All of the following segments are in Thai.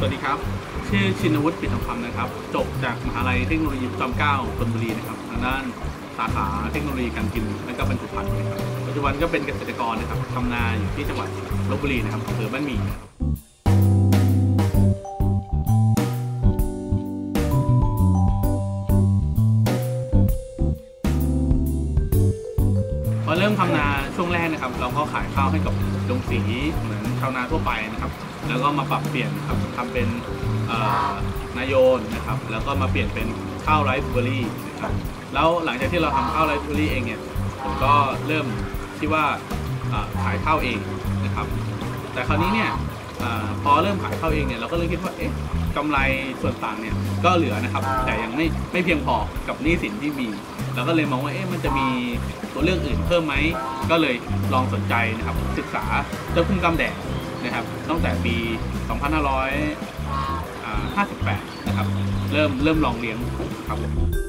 วัสดีครับชื่อชินวุฒิปิ่นทองคำนะครับจบจากมหาลัยเทคโนโลยีจอมเกล้าธนบุรีนะครับทางด้านสาขาเทคโนโลยีการพิมพ์และก็บรรจุภัณฑ์นะครับปัจจุบันก็เป็นเกษตรกรนะครับทำนาอยู่ที่จังหวัดลพบุรีนะครับอำเภอบ้านหมี่นะครับพอเริ่มทำนาช่วงแรกนะครับเราก็ขายข้าวให้กับโรงสีเหมือนชาวนาทั่วไปนะครับแล้วก็มาปรับเปลี่ยนครับทำเป็นนายโยนนะครับแล้วก็มาเปลี่ยนเป็นข้าวไรซ์เบอร์รี่นะครับแล้วหลังจากที่เราทำข้าวไรซ์เบอร์รี่เองเนี่ยผมก็เริ่มที่ว่าขายข้าวเองนะครับแต่คราวนี้เนี่ยพอเริ่มขายข้าวเองเนี่ยเราก็เลยคิดว่าเอ๊ะกำไรส่วนต่างเนี่ยก็เหลือนะครับแต่ยังไม่เพียงพอกับหนี้สินที่มีเราก็เลยมองว่าเอ๊ะมันจะมีตัวเลือกอื่นเพิ่มไหมก็เลยลองสนใจนะครับศึกษาเจ้ากุ้งกล้ามแดงนะครับตั้งแต่ปี 2558 นะครับเริ่มลองเลี้ยงครับ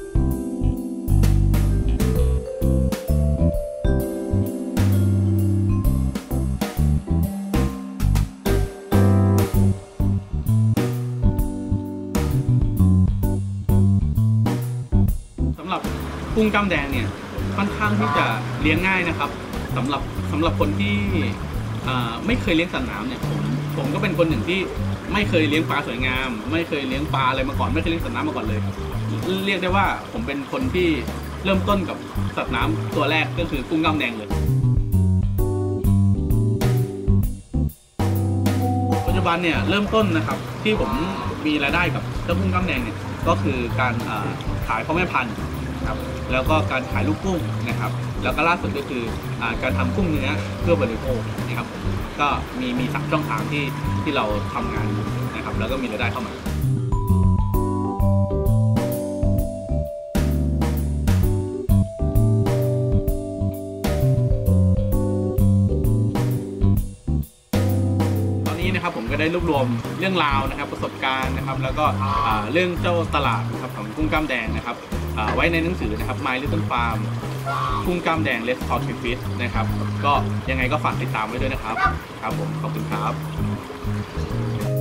สำหรับกุ้งกล้ามแดงเนี่ยค่อนข้างที่จะเลี้ยงง่ายนะครับสำหรับคนที่ไม่เคยเลี้ยงสัตว์น้ำเนี่ยผมก็เป็นคนหนึ่งที่ไม่เคยเลี้ยงปลาสวยงามไม่เคยเลี้ยงปลาอะไรมาก่อนไม่เคยเลี้ยงสัตว์น้ำมาก่อนเลยเรียกได้ว่าผมเป็นคนที่เริ่มต้นกับสัตว์น้ำตัวแรกก็คือกุ้งกล้ามแดงเลยปัจจุบันเนี่ยเริ่มต้นนะครับที่ผมมีรายได้กับเจ้ากุ้งกล้ามแดงเนี่ยก็คือการขายพ่อแม่พันธุ์ครับแล้วก็การขายลูกกุ้งนะครับแล้วก็ล่าสุดก็คือการทำกุ้งเนื้อเพื่อบริโภคนะครับก็มี3ช่องทางที่เราทำงานนะครับแล้วก็มีรายได้เข้ามาตอนนี้นะครับผมก็ได้รวบรวมเรื่องราวนะครับประสบการณ์นะครับแล้วก็เรื่องเจ้าตลาดนะครับของกุ้งกล้ามแดงนะครับไว้ในหนังสือนะครับ My Little Farm กุ้งกล้ามแดง Let's Talk Fish นะครับก็ยังไงก็ฝากติดตามไว้ด้วยนะครับครับผมขอบคุณครับ